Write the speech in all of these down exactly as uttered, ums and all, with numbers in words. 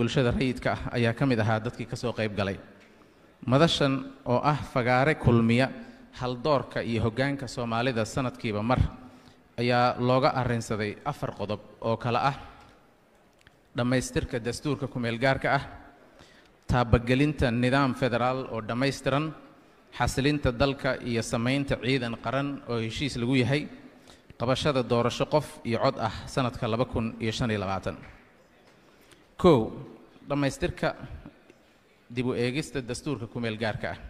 bulshada rayidka ah ayaa ka mid ahaa dadkii ka soo qayb galay madashan oo ah fagaare kulmiya haldoorka iyo hoggaanka Soomaalida sanadkiiba mar ayaa looga arrinsaday afar qodob oo kala ah dhamaystirka dastuurka ku meel gaarka ah taabagelinta nidaam federaal oo dhamaystiran xasilinta dalka iyo samaynta ciidan qaran oo heshiis lagu yahay qabashada doorasho qof iyo cod ah sanadka laba kun iyo shan iyo labaatan kow dhamaystirka dib u eegista dastuurka ku meel gaarka ah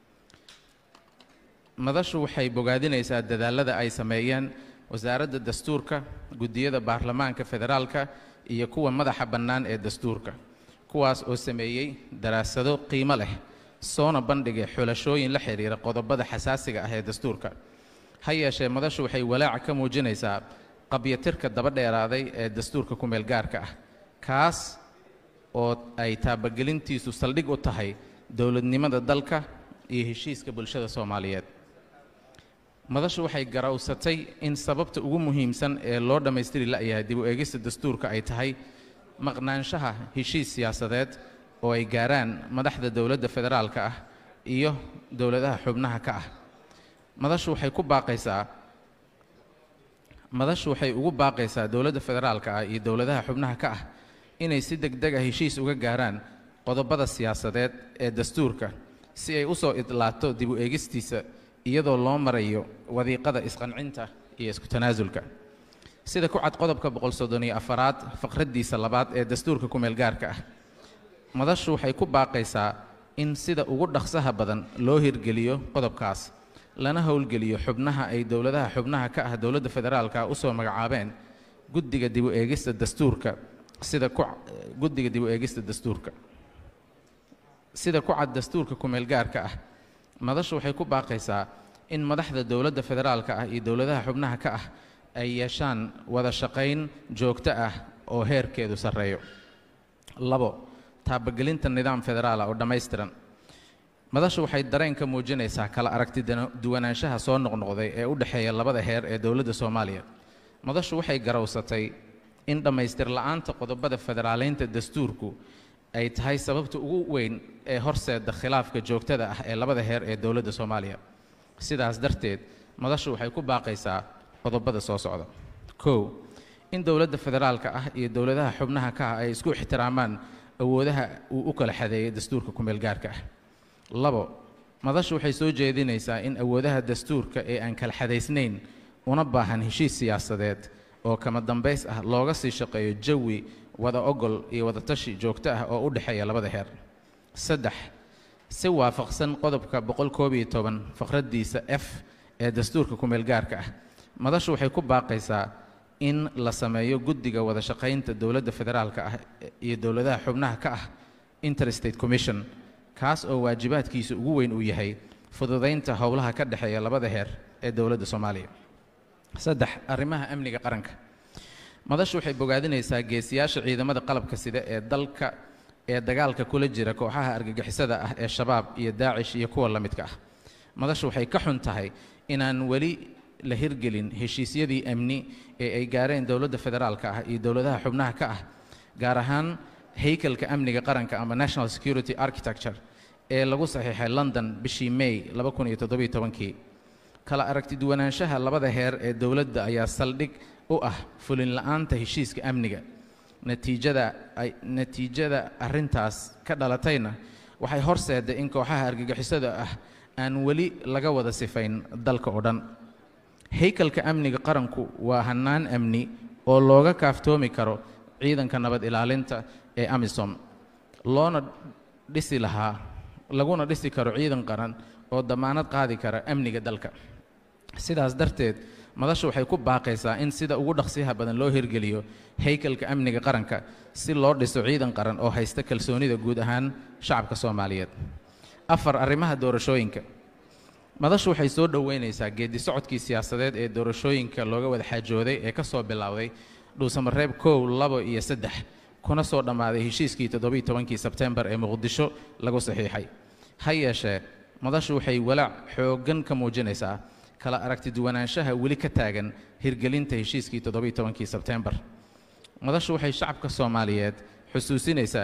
madashu waxay bogaadinaysaa dadaalada ay sameeyeen wasaaradda dastuurka guddiyada baarlamaanka federaalka iyo kuwa madaxa bannaan ee dastuurka kuwaas oo sameeyey daraasado qiimo leh soona bandhigay xulashooyin la xiriira qodobada xasaasiga ah ee dastuurka ha yeeshee madashu waxay walaac ka muujinaysaa qabyatirka daba dheeraaday ee dastuurka ku meel gaarka ah kaas oo ay taabagelintiisu saldhig u tahay dowladnimada dalka iyo heshiiska bulshada Soomaaliyeed madashu waxay garawsatay in sababta ugu muhiimsan ee loo dhamaystiri la'yahay dib u eegista dastuurka ay tahay maqnaanshaha heshiis siyaasadeed oo ay gaaraan madaxda dowladda federaalka ah iyo dowladaha xubnaha ka ah madashu waxay ku baaqaysaa madashu waxay ugu baaqaysaa dowladda federaalka ah iyo dowladaha xubnaha ka ah inay si degdeg ah heshiis uga gaaraan qodobada siyaasadeed ee dastuurka si ay u soo idlaato dib u eegistiisa iyadoo loo marayo wadiiqada isqancinta iyo isku tanaasulka sida ku cad qodobka boqol soddon iyo afaraad faqradiisa labaad ee dastuurka ku meel gaarka ah madashu waxay ku baaqaysaa in sida ugu dhaqsaha badan loo hirgeliyo qodobkaas lana howlgeliyo xubnaha ay dowladaha xubnaha ka ah dowladda federaalka u soo magacaabeen guddiga dib u eegista dastuurka sida ku guddiga dib u eegista dastuurka sida ku cad dastuurka ku meel gaarka ah madashu waxay ku baaqaysaa in madaxda dowladda federaalka ah iyo dowladaha xubnaha ka ah ay yeeshaan wada shaqayn joogto ah oo heerkeedu sarreeyo labo taabagelinta nidaam federaal oo dhammaystiran madashu waxay dareen ka muujinaysaa kala aragti duwanaanshaha soo noqnoqday ee u dhexeeya labada heer ee dowladda Soomaaliya madashu waxay garawsatay in dhamaystir la'aanta qodobada federaaleynta dastuurku ay tahay sababta ugu weyn ee horseeda khilaafka joogtada ah ee labada heer ee dowladda Soomaaliya sidaas darteed madashu waxay ku baaqaysaa qodobada soo socda kow in dowladda federaalka ah iyo dowladaha xubnaha ka ah ay isku ixtiraamaan awoodaha uu u kala xadeeyay dastuurka ku meel gaarka ah labo madashu waxay soo jeedinaysaa in awoodaha dastuurka ee aan kala xadeysnayn una baahan heshiis siyaasadeed oo kama dambays ah looga sii shaqeeyo jawi wada ogol iyo wada tashi joogto ah oo u dhexeeya labada heer saddex si waafaqsan qodobka boqol koob iyo toban faqradiisa F ee dastuurka ku meel gaarka ah madashu waxay ku baaqaysaa in la sameeyo guddiga wada shaqaynta dowladda federaalka ah iyo dowladaha xubnaha ka ah interstate commission kaas oo waajibaadkiisa ugu weyn uu yahay fududeynta howlaha ka dhexeeya labada heer ee dowladda Soomaaliya saddex arrimaha amniga qaranka madashu waxay bogaadinaysaa geesiyaasha ciidamada qalabka sida ee dalka ee dagaalka kula jira kooxaha argagixisada ah ee shabaab iyo daacish iyo kuwa la midka ah madashu waxay ka xun tahay inaan weli la hirgelin heshiisyadii amni ee ay gaareen dowladda federaalka ah iyo dowladaha xubnaha ka ah gaar ahaan haykalka amniga qaranka ama national security architecture ee lagu saxiixay London bishii May laba kun iyo toddoba iyo tobankii kala aragti duwanaanshaha labada heer ee dowladda ayaa saldhig u ah fulin la'aanta heshiiska amniga natiijada ay natiijada arrintaas ka dhalatayna waxay horseeday in kooxaha argagixisada ah aan weli laga wada sifayn dalka oo dhan haykalka amniga qaranku waa hanaan amni oo looga kaaftoomi karo ciidanka nabad ilaalinta ee AMISOM loona dhisi lahaa laguna dhisi karo ciidan qaran oo damaanad qaadi kara amniga dalka sidaas darteed madashu waxay ku baaqaysaa in sida ugu dhaqsiyaha badan loo hirgeliyo haykalka amniga qaranka si loo dhiso ciidan qaran oo haysta kalsoonida guud ahaan shacabka Soomaaliyeed afar arrimaha doorashooyinka madashu waxay soo dhaweynaysaa geedi socodkii siyaasadeed ee doorashooyinka looga wada xaajooday ee ka soo bilowday dhuusamareeb kow labo iyo saddex kuna soo dhammaaday heshiiskii toddoba iyo tobankii Sebtembar ee Muqdisho lagu saxiixay ha yeeshee madashu waxay walaac xooggan ka muujinaysaa kala aragti duwanaanshaha weli ka taagan hirgelinta heshiiskii toddoba iyo tobankii Sebtembar madashu waxay shacabka Soomaaliyeed xusuusinaysaa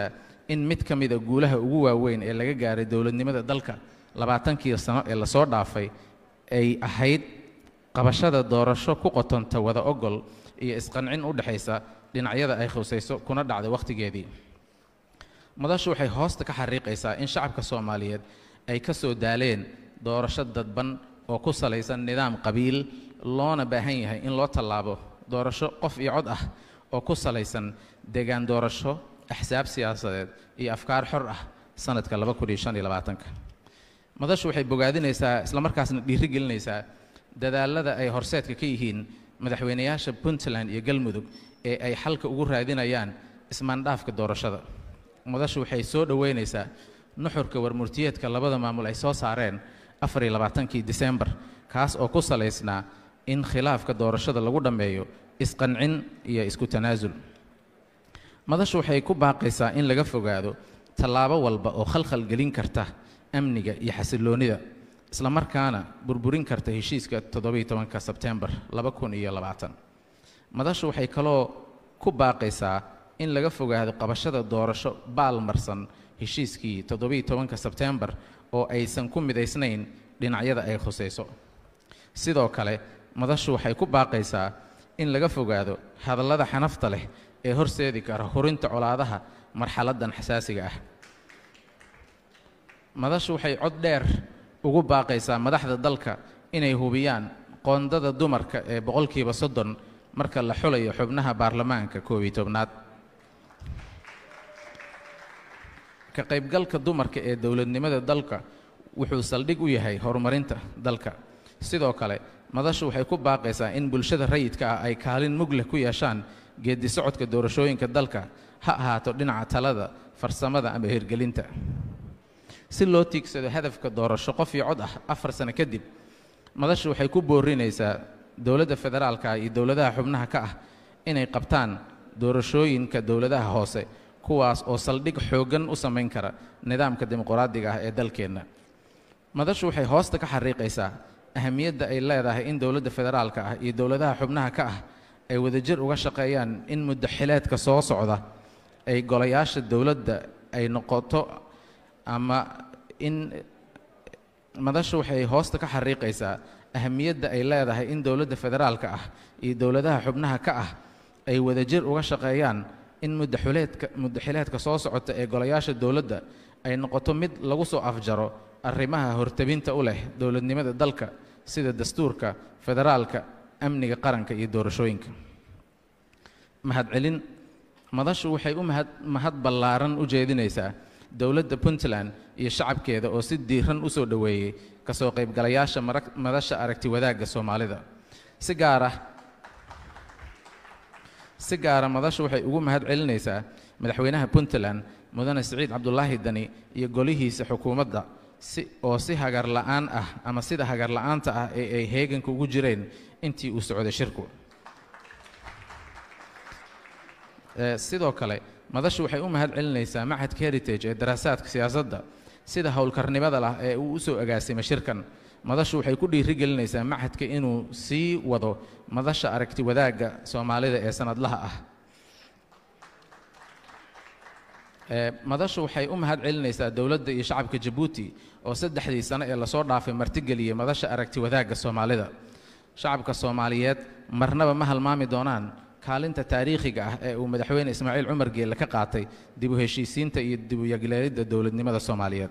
in mid ka mid a guulaha ugu waaweyn ee laga gaaray dowladnimada dalka labaatankii sano ee la soo dhaafay ay ahayd qabashada doorasho ku qotonta wada ogol iyo isqancin u dhaxaysa dhinacyada ay khusayso kuna dhacday waqtigeedii. madashu waxay hoosta ka xariiqaysaa in shacabka Soomaaliyeed ay ka soo daaleen doorasho dadban oo ku salaysan nidaam qabiil, loona baahan yahay in loo tallaabo doorasho qof iyo cod ah oo ku salaysan deegaan doorasho, axsaab siyaasadeed iyo afkaar xor ah sanadka laba kun iyo shan iyo labaatan. madashu waxay bogaadinaysaa isla markaasna dhiirigelinaysaa dadaalada ay horseedka ka yihiin madaxweynayaasha Puntland iyo Galmudug ee ay xalka ugu raadinayaan ismaandhaafka doorashada. madashu waxay soo dhaweynaysaa nuxurka warmurtiyeedka labada maamul ay soo saareen afar iyo labaatankii December, kaas oo ku salaysnaa in khilaafka doorashada lagu dhameeyo isqancin iyo isku tanaasul. madashu waxay ku baaqaysaa in laga fogaado tallaabo walba oo khalkhal gelin karta amniga iyo xasiloonida, isla markaana burburin karta heshiiska toddoba iyo tobanka Sebtembar laba kun iyo labaatan. madashu waxay kaloo ku baaqaysaa in laga fogaado qabashada doorasho baalmarsan heshiiskii toddoba iyo tobanka Sebtembar oo aysan ku midaysnayn dhinacyada ay khusayso. sidoo kale madashu waxay ku baaqaysaa in laga fogaado hadallada xanafta leh ee horseedi kara hurinta colaadaha marxaladan xasaasiga ah. madashu waxay cod dheer ugu baaqaysaa madaxda dalka inay hubiyaan qoondada dumarka ee boqolkiiba soddon marka la xulayo xubnaha baarlamaanka koob iyo tobnaad. ka qaybgalka dumarka ee dowladnimada dalka wuxuu saldhig u yahay horumarinta dalka. sidoo kale madashu waxay ku baaqaysaa in bulshada rayidka ah ay kaalin mug leh ku yeeshaan geedi socodka doorashooyinka dalka, ha ahaato dhinaca talada, farsamada ama hirgelinta. si loo tiigsado hadafka doorasho qof iyo cod ah afar sano kadib, madashu waxay ku boorinaysaa dowladda federaalka iyo dowladaha xubnaha ka ah inay qabtaan doorashooyinka dowladaha hoose, kuwaas oo saldhig xoogan u samayn kara nidaamka dimuqraadiga ah ee dalkeenna. madashu waxay hoosta ka xariiqaysaa ahamiyadda ay leedahay in dowladda federaalka ah iyo dowladaha xubnaha ka ah ay wadajir uga shaqeeyaan in muddo xileedka soo socda ay golayaasha dowladda ay noqoto ama in madashu waxay hoosta ka xariiqaysaa ahamiyadda ay leedahay in dowladda federaalka ah iyo dowladaha xubnaha ka ah ay wadajir uga shaqeeyaan in muddo xileedka muddo xileedka soo socota ee golayaasha dowladda ay noqoto mid lagu soo afjaro arrimaha hortabinta u leh dowladnimada dalka sida dastuurka federaalka, amniga qaranka iyo doorashooyinka. mahadcelin madashu waxay u mahad mahad ballaaran u jeedinaysaa dowladda Puntland iyo shacabkeeda oo si diiran u soo dhaweeyay ka soo qaybgalayaasha madasha aragti wadaagga Soomaalida. si gaar ah si gaar ah madashu waxay ugu mahad celinaysaa madaxweynaha Puntland mudane Siciid Cabdullaahi Dani iyo golihiisa xukuumadda si oo si hagar la'aan ah ama sida hagar la'aanta ah ee ay heeganka ugu jireen intii uu socday shirku. sidoo kale madashu waxay u mahad celinaysaa Machadka Heritage ee daraasaadka siyaasadda sida howlkarnimada lah ee uu u soo agaasimay shirkan. madashu waxay ku dhiirigelinaysaa machadka inuu sii wado madasha aragti wadaagga Soomaalida ee sanadlaha ah. madashu waxay u mahad celinaysaa dowladda iyo shacabka Djibouti oo saddexdii sano ee la soo dhaafay martigeliyay madasha aragti wadaagga Soomaalida. shacabka Soomaaliyeed marnaba ma halmaami doonaan kaalinta taariikhiga ah ee uu madaxweyne Ismaaciil Cumar Geelle ka qaatay dib u heshiisiinta iyo dib u yagleelidda dowladnimada Soomaaliyeed.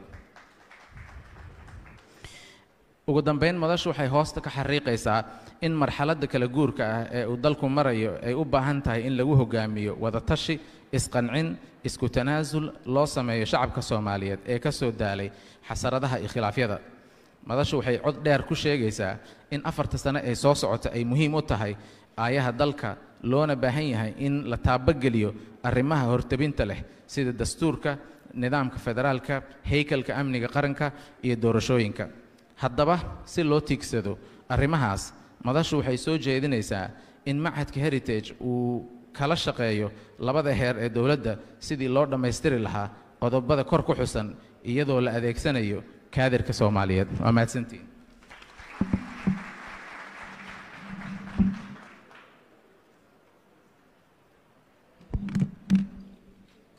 ugu dambeyn madashu waxay hoosta ka xariiqaysaa in marxaladda kala guurka ah ee uu dalku marayo ay u baahan tahay in lagu hogaamiyo wada tashi, isqancin, isku tanaasul loo sameeyo shacabka Soomaaliyeed ee ka soo daalay xasaradaha iyo khilaafyada. madashu waxay cod dheer ku sheegaysaa in afarta sano ee soo socota ay muhiim u tahay aayaha dalka, loona baahan yahay in la taabageliyo arrimaha hortabinta leh sida dastuurka, nidaamka federaalka, haykalka amniga qaranka iyo doorashooyinka. haddaba si loo tiigsado arrimahaas, madashu waxay soo jeedinaysaa in Machadka Heritage uu kala shaqeeyo labada heer ee dowladda sidii loo dhammaystiri lahaa qodobada kor ku xusan iyadoo la adeegsanayo kaadirka Soomaaliyeed. waa mahadsantiin.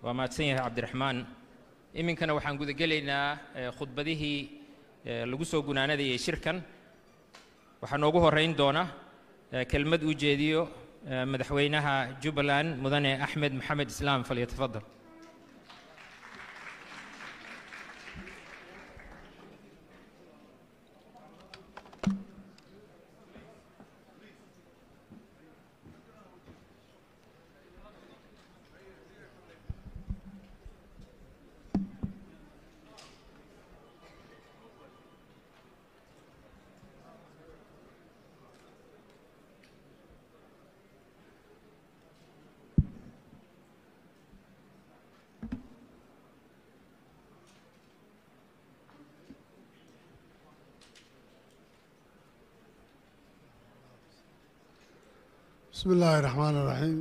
ومahadsan yahay cabdiraxmaan iminkana waxaan guda gelaynaa khudbadihii lagu soo gunaanadayay shirkan waxaa noogu horeyn doona kelmad uu jeediyo madaxweynaha Jubbaland mudane Axmed Maxamed Islaam falyatafadal. بسم الله الرحمن الرحيم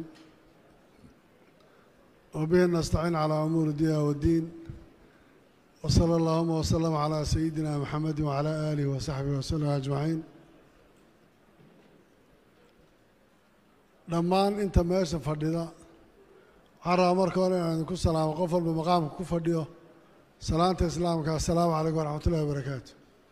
وبه نستعين على أمور الدنيا والدين وصلى اللهم وسلم على سيدنا محمد وعلى آله وصحبه وسلم أجمعين. لما أنت ماشي فرديدا حرا أمرك ولا أن يكون سلام قفل بمقام كفرديو سلامة إسلامك السلام عليكم ورحمة الله وبركاته.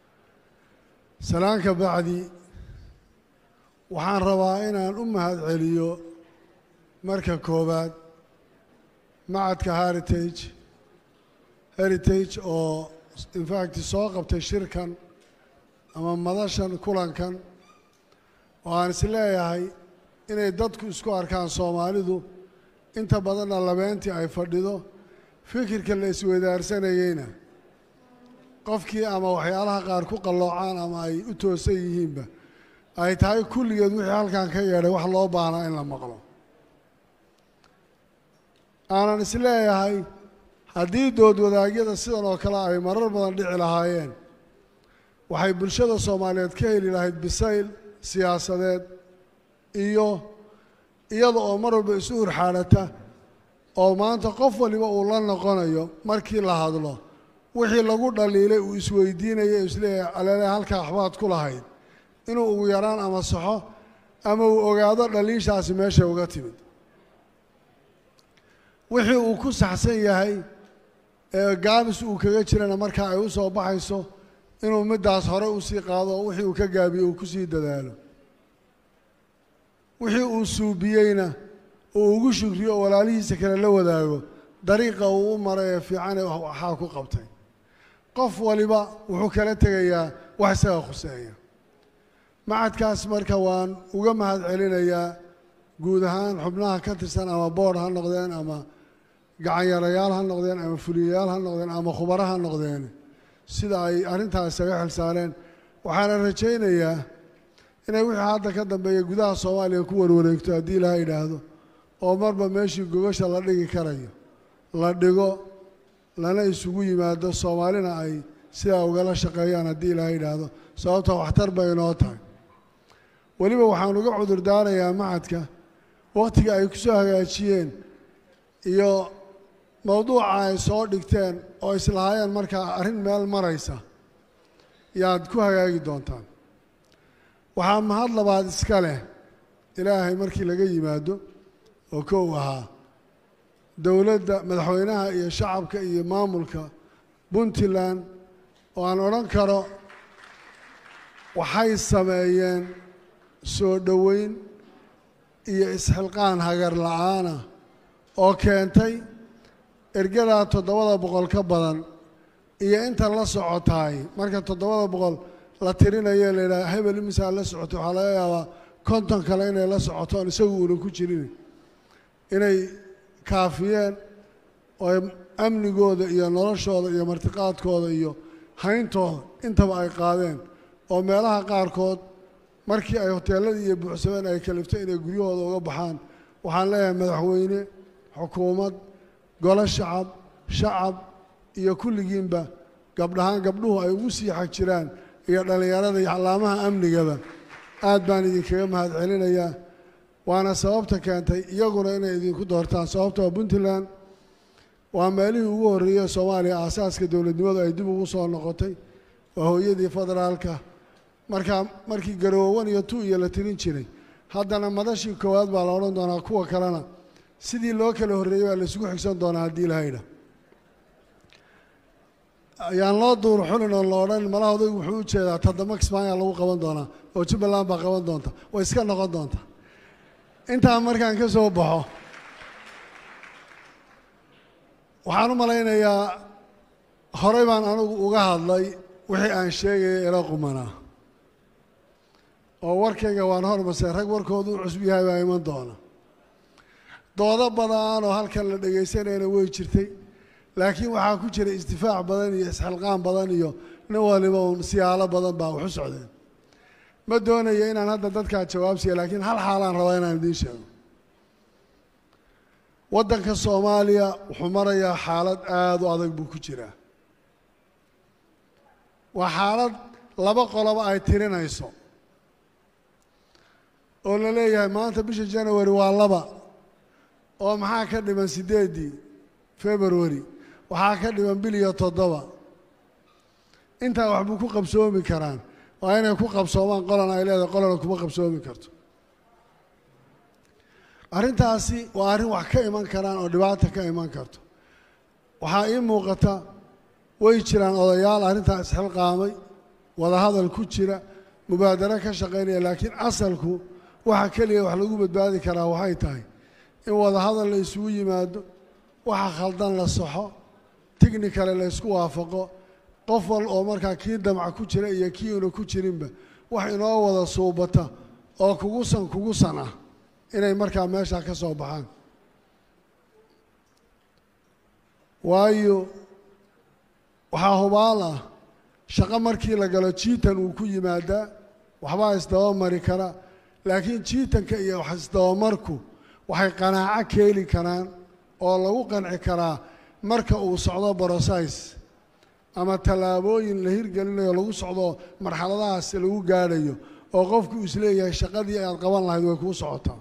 سلامك بعدي waxaan rabaa inaan u mahad celiyo marka koobaad macadka heritage heritage oo in fact soo qabtay shirkan ama madashan kulankan oo aan is leeyahay inay dadku isku arkaan Soomaalidu inta badanna labeentii ay fadhido fikirka la isweydaarsanayayna qofkii ama waxyaalaha qaar ku qalloocaan ama ay u toosan yihiinba ay tahay kulligeed wixii halkan ka yeedhay wax loo baahnaa in la maqlo aanan is leeyahay haddii dood wadaagyada sidan oo kale ay marar badan dhici lahaayeen waxay bulshada Soomaaliyeed ka heli lahayd bisayl siyaasadeed iyo iyada oo mar walba isu urxaadhata oo maanta qof waliba uu la noqonayo markii la hadlo wixii lagu dhaliilay uu isweydiinayay isleeyahay aleele halkaa waxbaad ku lahayd inuu ugu yaraan ama saxo ama uu ogaado dhaliishaasi meesha uga timid wixii uu ku saxsan yahay ee gaabis uu kaga jirana marka ay u soo baxayso inuu midaas hore u sii qaado wixii uu ka gaabiyo uu ku sii dadaalo wixii uu suubiyeyna uu ugu shukriyo walaalihiisa kale la wadaago dariiqa uu u maray ee fiican ee waxaa ku qabtay qof waliba wuxuu kala tegayaa wax isaga khuseeya macadkaas marka waan uga mahad celinayaa guud ahaan xubnaha ka tirsan ama board ha noqdeen ama gacanyarayaal ha noqdeen ama fuliyayaal ha noqdeen ama khubaro ha noqdeen sida ay arrintaas isaga xilsaareen waxaana rajaynayaa inay wixii hadda ka dambeeya gudaha Soomaaliya ku warwareegto haddii Ilaahay yidhaahdo oo marba meeshii gogasha la dhigi karayo la dhigo lana isugu yimaado Soomaalina ay sidaa ugala shaqeeyaan haddii Ilaahay yidhaahdo sababtoo waxtar bay inoo tahay weliba waxaan uga cudur daarayaa macadka waqtiga ay ku soo hagaajiyeen iyo mawduuca ay soo dhigteen oo islahaayeen markaa arrin meel maraysa yaad ku hagaagi doontaan waxaa mahad labaad iska leh Ilaahay markii laga yimaado oo kow ahaa dowladda madaxweynaha iyo shacabka iyo maamulka Puntland oo aan odhan karo waxay sameeyeen soo dhoweyn iyo isxilqaan hagar la'aana oo keentay ergada toddobada boqol ka badan iyo inta la socotaay marka toddobada boqol la tirinayo la yiraahdo hebel imisa la socoto waxa laga yaabaa konton kale inay la socoto isagu uu ku jirin inay kaafiyeen oo amnigooda iyo noloshooda iyo martiqaadkooda iyo hayntooda intaba ay qaadeen oo meelaha qaarkood markii ay hoteeladii iyo buuxsadeen ay kaliftay inay guryahooda uga baxaan waxaan leeyahay madaxweyne xukuumad golo shacab shacab iyo kulligiinba gabdhahaan gabdhuhu ay ugu sii xag jiraan iyo dhalinyarada iyo calaamaha amnigaba aad baan idinkaga mahad celinayaa waana sababta keentay iyaguna inay idinku doortaan sababtoo Puntland waa meelihii ugu horreeyay Soomaaliya aasaaska dowladnimadu ay dib ugu soo noqotay waa hooyadii federaalka marka markii garoowan iyo tu iyo la tirin jiray haddana madashii koowaad baa la odhan doonaa kuwa kalena sidii loo kala horreeyey baa la isugu xigsan doonaa haddii lahayna ayaan loo duur xulin oo la odhan malaha odaygu wuxuu u jeedaa toddoba kismaayaa lagu qaban doonaa oo jubbaland baa qaban doonta way iska noqon doonta intaa markaan ka soo baxo waxaan u malaynayaa horey baan anigu uga hadlay wixii aan sheegaya ila qumanaa oo warkayga waan hormasay rag warkoodu u cusub yahay baa iman doona doodo badan oo halkan la dhegaysanayna way jirtay laakiin waxaa ku jira istifaac badan iyo isxilqaan badan iyo nin waliba uun siyaalo badan baa wax u socdeen ma doonayo inaan hadda dadkaa jawaabsiiya laakiin hal xaalaan rabaa inaan idiin sheego waddanka soomaaliya wuxuu marayaa xaalad aada u adag buu ku jiraa waa xaalad laba qoloba ay tirinayso oo la leeyahay maanta bisha january waa laba oo maxaa ka dhiman siddeeddii february waxaa ka dhiman bil iyo toddoba intaa waxbuu ku qabsoomi karaan waa inay ku qabsoomaan qolana ay leedahay qolana kuma qabsoomi karto arrintaasi waa arrin wax ka iman karaan oo dhibaata ka iman karto waxaa ii muuqata way jiraan odayaal arrintaa isxilqaamay wadahadal ku jira mubaadaro ka shaqaynaya laakiin asalku waxa keliya wax lagu badbaadi karaa waxay tahay in wadahadal la isugu yimaado waxa khaldan la saxo technicale la isku waafaqo qof wal oo markaa kii damca ku jira iyo kii una ku jirinba wax inoo wada suubata oo kugusan kugusan ah inay markaa meeshaa ka soo baxaan waayo waxaa hubaal ah shaqo markii la galo jiitan uu ku yimaadaa waxbaa isdaba mari kara laakiin jiitanka iyo wax isdabamarku waxay qanaaco keeli karaan oo lagu qanci karaa marka uu socdo brosais ama tallaabooyin la hirgelinayo lagu socdo marxaladahaas lagu gaadhayo oo qofku isleeyahay shaqadii aad qaban lahayd way kuu socotaa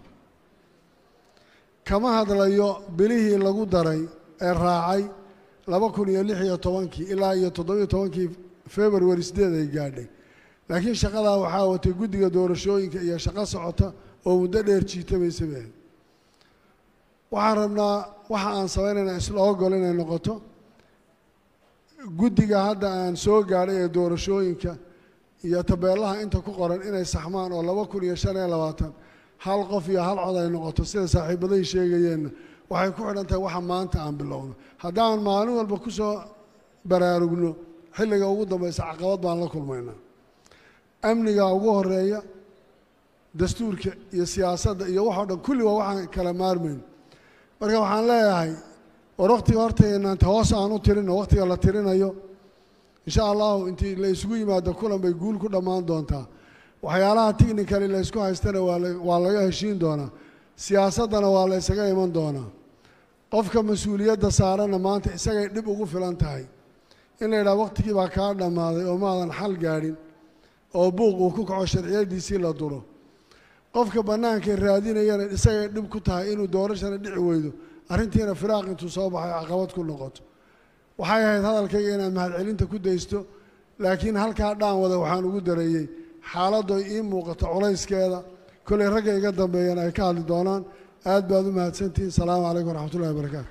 kama hadlayo bilihii lagu daray ee raacay laba kun iyo lix iyo tobankii ilaa iyo toddobiyo tobankii february siddeed ay gaadhay laakiin shaqadaa waxaa watay guddiga doorashooyinka iyo shaqo socota oo muddo dheer jiitamaysa bay ahayd waxaan rabnaa waxa aan samaynayna isla ogol inay noqoto guddiga hadda aan soo gaadhay ee doorashooyinka iyo tabeelaha inta ku qoran inay saxmaan oo laba kun iyo shan iyo labaatan hal qof iyo hal cod ay noqoto sida saaxiibaday sheegayeenna waxay ku xidhan tahay waxa maanta aan bilowno haddaan maalin walba ku soo baraarugno xilliga ugu dambaysa caqabad baan la kulmaynaa amniga ugu horeeya dastuurka iyo siyaasadda iyo waxoo dhan kulli waa waxaan kala maarmayn marka waxaan leeyahay war wakhtiga hortaynaanta hoos aan u tirino wakhtiga la tirinayo insha allahu intii la isugu yimaado kulan bay guul ku dhammaan doontaa waxyaalaha technically la isku haystana waa waa laga heshiin doonaa siyaasaddana waa la isaga iman doonaa qofka mas-uuliyadda saaranna maanta isagay dhib ugu filan tahay in la yidhaha wakhtigii baa kaa dhammaaday oo maadan xal gaadhin oo buuq uu ku kaco sharciyadiisii la duro qofka bannaanka raadinayana isagay dhib ku tahay inuu doorashana dhici weydo arrintiina firaaq intuu soo baxay caqabad ku noqoto waxay ahayd hadalkayga inaan mahadcelinta ku daysto laakiin halkaa dhaan wada waxaan ugu dareeyey xaaladdu ay ii muuqato culayskeeda kollay ragga iga dambeeyana ay ka hadli doonaan aad baad u mahadsantihiin asalaamu calaykum waraxmatullahi wabarakaatu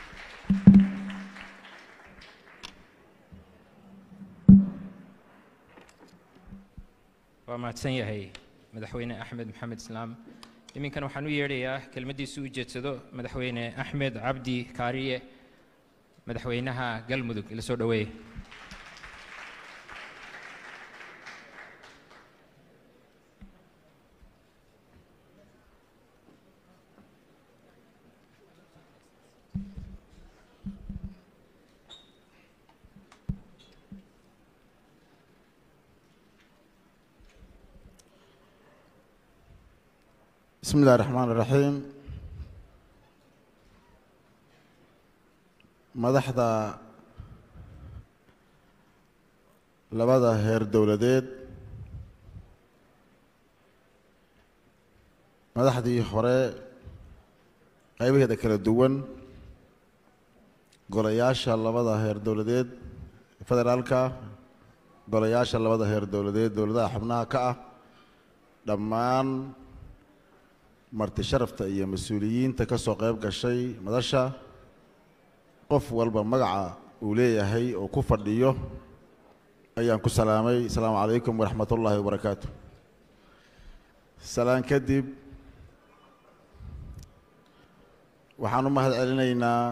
waa mahadsan yahay madaxweyne axmed maxamed islaam iminkan waxaan u yeedhayaa kelmaddiisu u jeedsado madaxweyne axmed cabdi kaariye madaxweynaha galmudug ila soo dhoweeye بسم الله الرحمن الرحيم madaxda labada heer dowladeed madaxdii hore qaybaheeda kala duwan golayaasha labada heer dowladeed federaalka golayaasha labada heer dowladeed dowladaha xubnaha ka ah dhammaan marti sharafta iyo mas-uuliyiinta ka soo qayb gashay madasha qof walba magaca uu leeyahay oo ku fadhiyo ayaan ku salaamay. Assalaamu calaykum waraxmatullaahi wabarakaatu. salaan kadib waxaan u mahad celinaynaa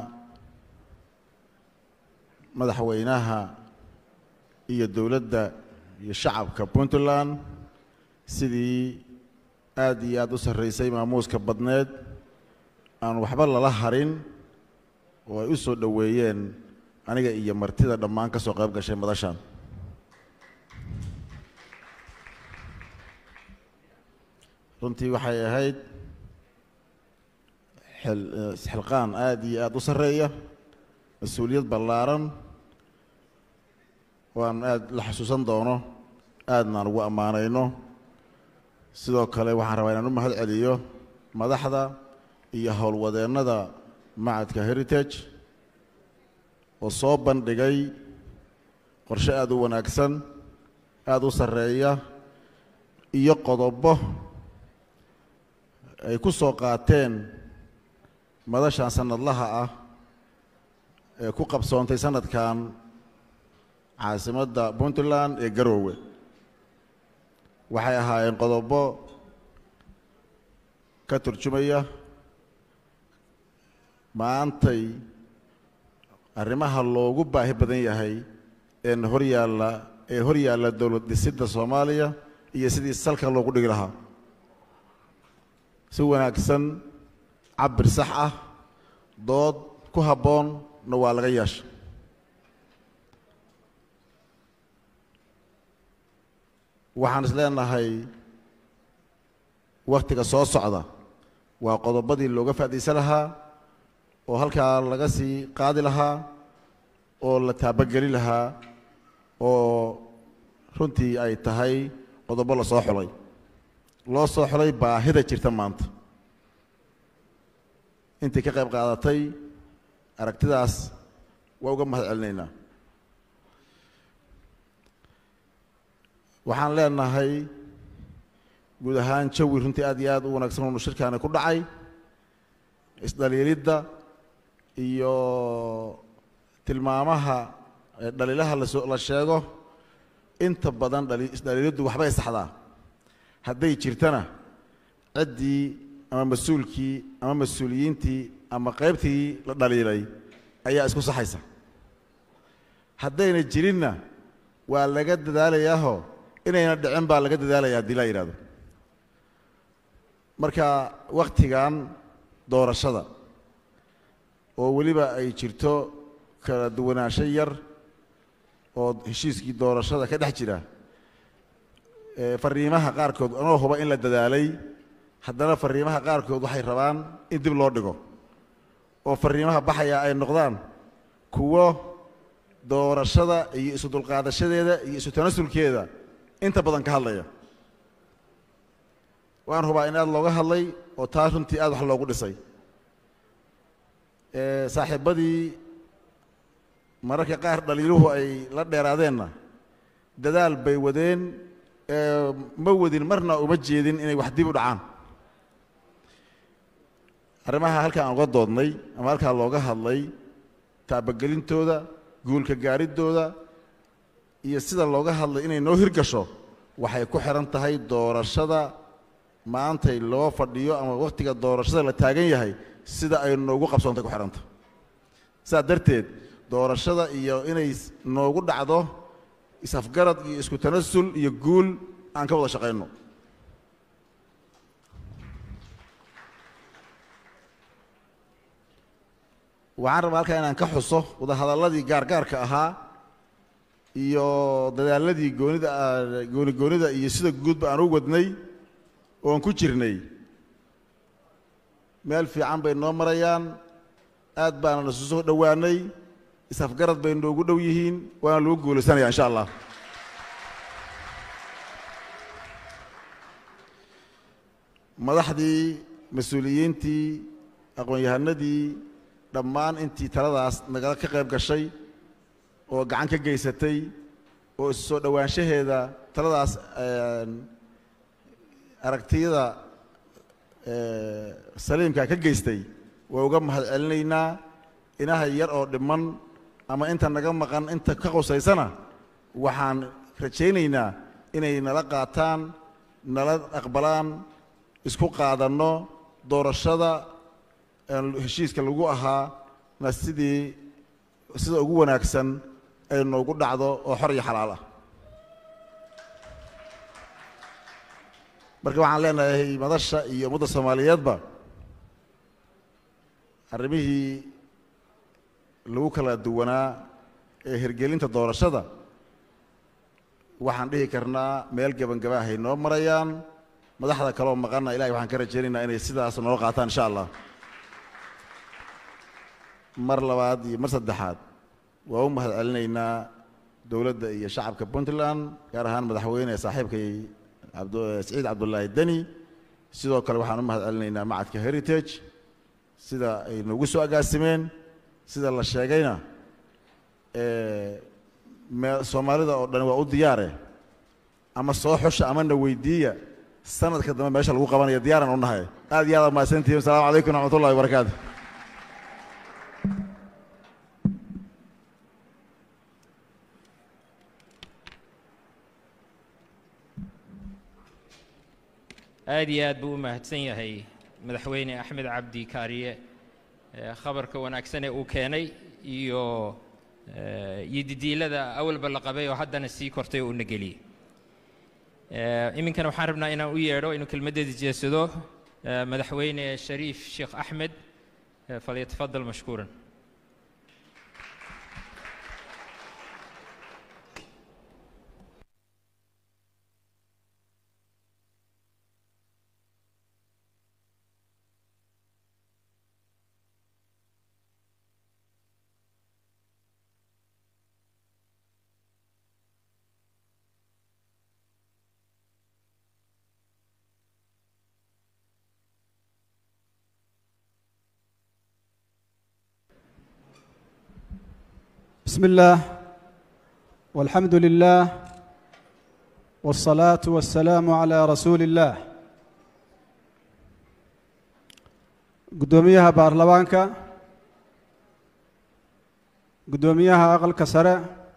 madaxweynaha iyo dowladda iyo shacabka Puntland sidii aad iyo aad u sarreysay maamuuska badneed aan waxba lala harin oo ay u soo dhoweeyeen aniga iyo martida dhammaan ka soo qayb gashay madashan. runtii waxay ahayd xilqaan aad iyo aad u sarreeya, mas-uuliyad ballaaran oo aan aad la xasuusan doono, aadna aan ugu ammaanayno. sidoo kale waxaan rabaa inaan u mahad celiyo madaxda iyo howlwadeennada macadka Heritage oo soo bandhigay qorshe aad u wanaagsan, aad u sarreeya, iyo qodobo ay ku soo qaateen madashan sanadlaha ah ee ku qabsoontay sanadkan caasimadda Puntland ee Garowe. waxay ahaayeen qodobo ka turjumaya maantay arrimaha loogu baahi badan yahay ee hor yaalla ee hor yaalla dowlad dhisidda Soomaaliya iyo sidii salka loogu dhigi lahaa si wanaagsan, cabir sax ah, dood ku habboonna waa laga yeeshay. waxaan is leenahay wakhtiga soo socda waa qodobadii looga faa'iidaysan lahaa oo halkaa laga sii qaadi lahaa oo la taabageli lahaa oo runtii ay tahay qodobo la soo xulay loo soo xulay baahida jirta maanta. intii ka qayb qaadatay aragtidaas waa uga mahad celinaynaa. waxaan leenahay guud ahaan jawi runtii aad iyo aad u wanaagsan oo shirkaani ku dhacay, isdhaliilidda iyo tilmaamaha dhaliilaha la sheego inta badan isdhaliiliddu waxbay saxdaa. hadday jirtana ciddii ama mas-uulkii ama mas-uuliyiintii ama qaybtii la dhaliilay ayaa isku saxaysa. haddayna jirinna waa laga dadaalayaahoo inayna dhicin baa laga dadaalaya haddii la yidhahdo. marka wakhtigan doorashada oo weliba ay jirto kala duwanaansho yar oo heshiiskii doorashada ka dhex jira, fariimaha qaarkood anoo huba in la dadaalay, haddana fariimaha qaarkood waxay rabaan in dib loo dhigo oo fariimaha baxaya ay noqdaan kuwo doorashada iyo isu dulqaadashadeeda iyo isu tanasulkeeda inta badan ka hadlaya. waan hubaa in aad looga hadlay oo taa runtii aad wax loogu dhisay. saaxiibbadii mararka qaar dhaliiluhu ay la dheeraadeenna dadaal bay wadeen, ma wadin marna uma jeedin inay wax dib u dhacaan. arrimaha halkaa aan uga doodnay ama halkaa looga hadlay taabagelintooda, guulka gaariddooda iyo sida looga hadlay inay noo hirgasho waxay ku xiran tahay doorashada maantay loo fadhiyo ama wakhtiga doorashada la taagan yahay sida ay noogu qabsoontay ku xihanta. sidaa darteed doorashada iyo inay noogu dhacdo is-afgarad iyo isku tanasul iyo guul aan ka wada shaqayno. waxaan rabaa halkaa inaan ka xuso wadahadalladii gaargaarka ahaa iyo dadaaladii goonida gooni goonida iyo sida guudba aan u wadnay oo aan ku jirnay. meel fiican bay noo marayaan, aad baana nasu soo dhowaanay, is-afgarad bay noogu dhow yihiin, waana lagu guulaysanayaa insha allah. madaxdii, mas-uuliyiintii, aqoon-yahanadii, dhammaan intii taladaas nagala ka qayb gashay oo gacan ka geysatay oo isu soo dhowaanshaheeda taladaas aragtiyada saliimka ka geystay waa uga mahadcelinaynaa inaha yar oo dhiman ama inta naga maqan inta ka qosaysana waxaan rajaynaynaa inay nala qaataan nala aqbalaan isku qaadanno doorashada heshiiska lagu ahaa na sidii sida ugu wanaagsan ay noogu dhacdo oo xor iyo xalaal ah marka waxaan leenahay madasha iyo ummadda Soomaaliyeedba arrimihii lagu kala duwanaa ee hirgelinta doorashada waxaan dhihi karnaa meel gabangaba ah ay noo marayaan madaxda kale oo maqana ilaahay waxaan ka rajaynaynaa inay sidaas noo qaataan insha Allah mar labaad iyo mar saddexaad waa u mahadcelinaynaa dowladda iyo shacabka Puntland gaar ahaan madaxweyne saaxiibkay عبد سعيد عبد الله الدني sidoo kale waxaan u mahadcelinaynaa macadka heritage sida ay nagu soo agaasimeen sida la sheegayna ee Soomaalida oo dhan waa u diyaar ah ama soo xusha ama na weydiiya sanadka dambe meesha lagu qabanayo diyaaran u nahay aad iyo aad ma santiim assalaamu alaykum wa rahmatullahi wa barakaatuh aad iyo aad buu u mahadsan yahay madaxweyne Axmed Cabdi Kaariye khabarka wanaagsan ee uu keenay iyo yididiilada awalba la qabay oo haddana sii kortay oo nageliyay iminkana waxaan rabnaa inaan u yeedho inuu kelmadeeda jeesado madaxweyne Shariif Sheekh Axmed falyatafadal mashkuuran بسم الله والحمد لله والصلاة والسلام على رسول الله قدوميها بارلمانكا قدوميها أقل كسرة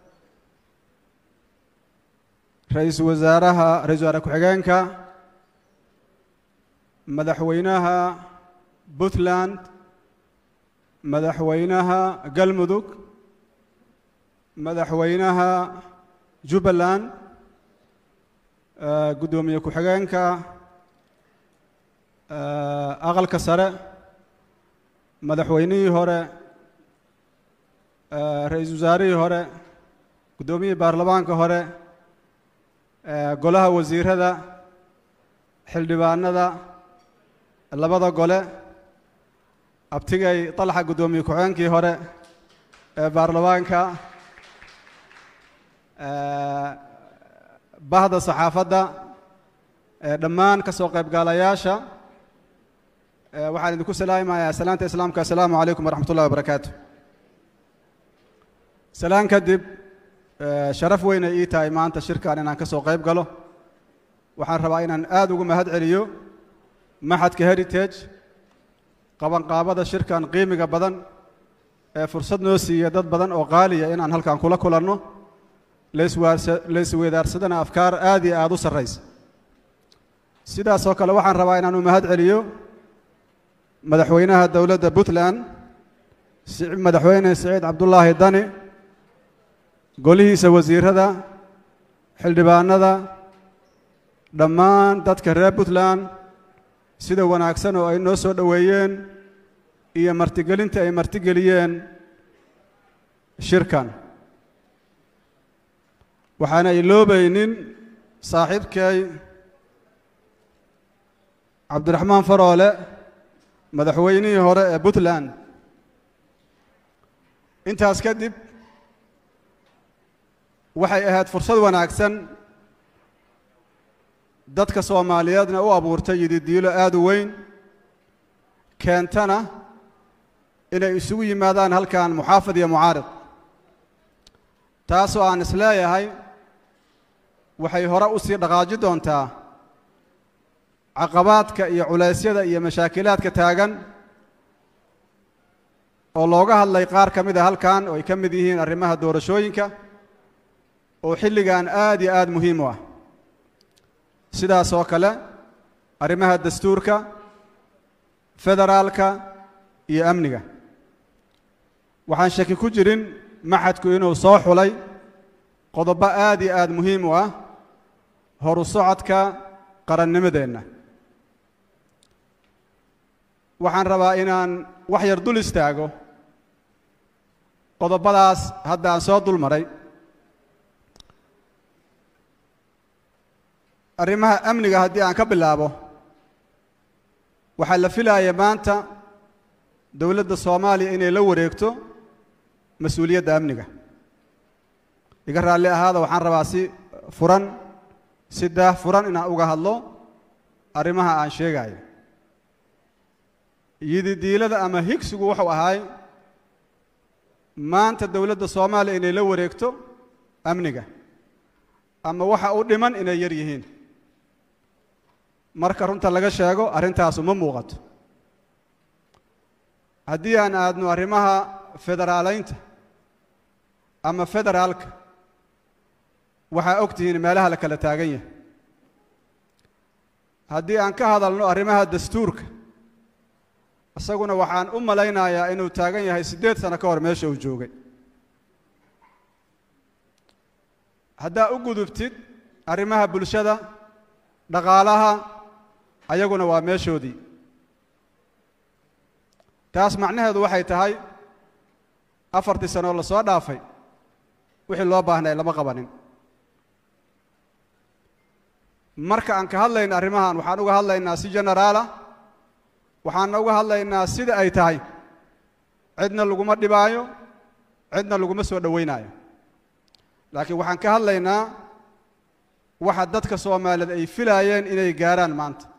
رئيس وزارها رئيس وزراء كحجانكا مدحوينها بوتلاند مدحوينها قلمدوك مدحوينها جبلان قدومية كحجانكا أغل كسرة مدحويني هورا رئيس وزاري هورا قدومية بارلمانك هورا قولها وزير هذا حلدبان هذا اللبضة قوله أبتغي طلحة قدومية كحجانكي هورا بارلمانكا bahda saxaafadda dhammaan ka soo qayb gaalayaasha waxaan idinku salaamayaa salaanta islaamka assalaamu calaykum waraxmatullahi wabarakaatu salaan kadib sharaf weyn ay ii tahay maanta shirkan inaan ka soo qayb galo waxaan rabaa inaan aad ugu mahad celiyo maxadka heritage qabanqaabada shirkan qiimiga badan ee fursad noo siiya dad badan oo qaaliya inaan halkan kula kulanno laysweedaarsadana afkaar aad iyo aad u sarraysa sidaas oo kale waxaan rabaa inaan u mahad celiyo madaxweynaha dowladda Puntland madaxweyne Saciid Cabdullaahi Dani golihiisa wasiirada xildhibaanada dhammaan dadka reer Puntland sida wanaagsan oo ay noo soo dhaweeyeen iyo martigelinta ay martigeliyeen shirkan waxaana iloobaynin saaxiibkay Cabdiraxmaan Faroole madaxweynihii hore ee Puntland intaas kadib waxay ahayd fursad wanaagsan dadka Soomaaliyeedna u abuurtay yididiilo aad u weyn keentana inay isugu yimaadaan halkan muxaafid iyo mucaarid taasoo aan isleeyahay waxay hore u sii dhaqaaji doontaa caqabaadka iyo culeysyada iyo mashaakilaadka taagan oo looga hadlay qaar ka mid a halkan oo ay ka mid yihiin arrimaha doorashooyinka oo xilligan aad iyo aad muhiim u ah sidaas oo kale arrimaha dastuurka federaalka iyo amniga waxaan shaki ku jirin maxadku inuu soo xulay qodobo aad iyo aad muhiim u ah horu socodka qarannimadeenna waxaan rabaa inaan wax yar dul istaago qodobadaas hadda aan soo dul maray arrimaha amniga haddii aan ka bilaabo waxaa la filaaya maanta dowladda soomaaliya inay la wareegto mas-uuliyadda amniga iga raalli ahaada waxaan rabaa si furan si daah furan inaan uga hadlo arrimaha aan sheegayo yididiilada ama higsigu wuxuu ahaay maanta dowladda soomaaliya inay la wareegto amniga ama waxa u dhiman inay yar yihiin marka runta laga sheego arrintaasu ma muuqato haddii aan aadno arrimaha federaalaynta ama federaalka waxaa og tihiin meelaha la kala taagan yahay haddii aan ka hadalno arrimaha dastuurka isaguna waxaan u malaynayaa inuu taagan yahay siddeed sano ka hor meesha uu joogay haddaa u gudubtid arrimaha bulshada dhaqaalaha ayaguna waa meeshoodii taas macnaheedu waxay tahay afartii sano oo la soo dhaafay wixii loo baahnay lama qabanin marka aan ka hadlayno arrimahan waxaan uga hadlaynaa si generaala waxaana uga hadlaynaa sida ay tahay cidna laguma dhibaayo cidna laguma soo dhowaynaayo laakiin waxaan ka hadlaynaa waxa dadka Soomaaliyeed ay filaayeen inay gaaraan maanta